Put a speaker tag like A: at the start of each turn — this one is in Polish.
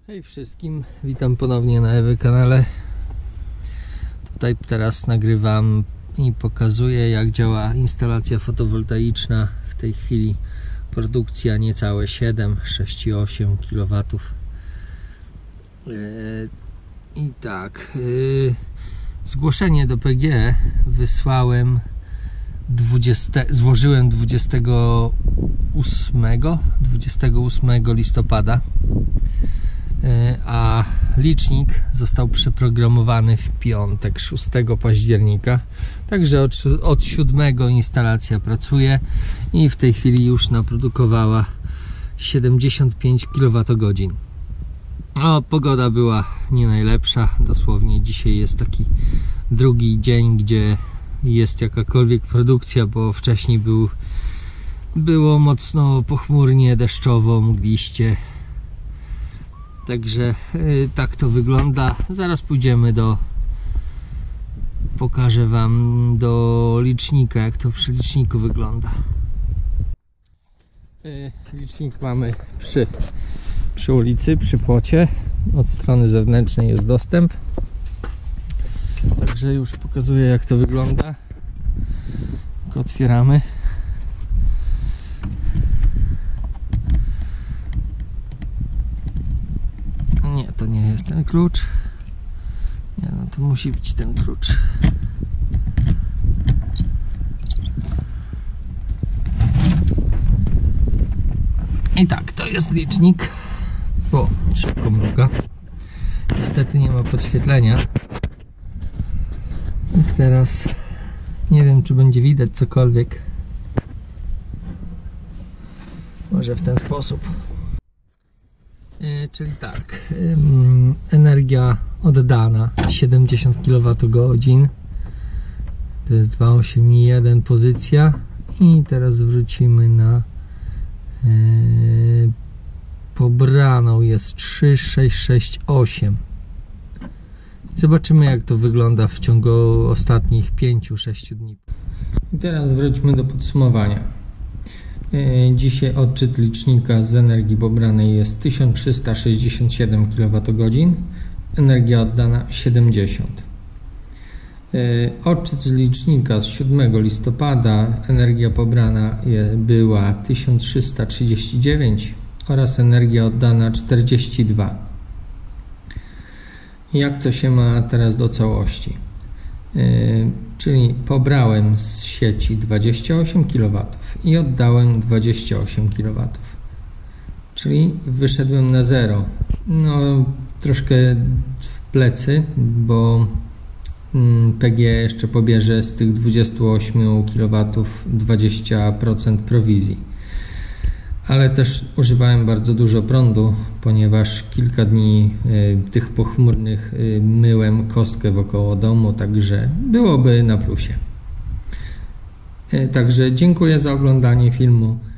A: Hej wszystkim, witam ponownie na Ewy kanale. Tutaj teraz nagrywam i pokazuję, jak działa instalacja fotowoltaiczna. W tej chwili produkcja niecałe 6,8 kW. I tak, zgłoszenie do PGE wysłałem złożyłem 28 listopada, a licznik został przeprogramowany w piątek 6 października, także od 7 instalacja pracuje i w tej chwili już naprodukowała 75 kWh. Pogoda była nie najlepsza, dosłownie dzisiaj jest taki drugi dzień, gdzie jest jakakolwiek produkcja, bo wcześniej było mocno pochmurnie, deszczowo, mgliście. Także tak to wygląda. Zaraz pójdziemy pokażę wam do licznika, jak to przy liczniku wygląda. Licznik mamy przy ulicy, przy płocie. Od strony zewnętrznej jest dostęp. Także już pokazuję, jak to wygląda. Tylko otwieramy. Nie, to nie jest ten klucz. Nie, no to musi być ten klucz. I tak, to jest licznik. Szybko mruga. Niestety nie ma podświetlenia. I teraz nie wiem, czy będzie widać cokolwiek. Może w ten sposób. Czyli tak, energia oddana 70 kWh, to jest 281 pozycja. I teraz wrócimy na pobraną, jest 3668. Zobaczymy, jak to wygląda w ciągu ostatnich 5-6 dni. I teraz wróćmy do podsumowania. Dzisiaj odczyt licznika z energii pobranej jest 1367 kWh, energia oddana 70. Odczyt z licznika z 7 listopada, energia pobrana była 1339 oraz energia oddana 42. Jak to się ma teraz do całości? Czyli pobrałem z sieci 28 kW i oddałem 28 kW, czyli wyszedłem na zero. No, troszkę w plecy, bo PGE jeszcze pobierze z tych 28 kW 20% prowizji. Ale też używałem bardzo dużo prądu, ponieważ kilka dni tych pochmurnych myłem kostkę wokoło domu, także byłoby na plusie. Także dziękuję za oglądanie filmu.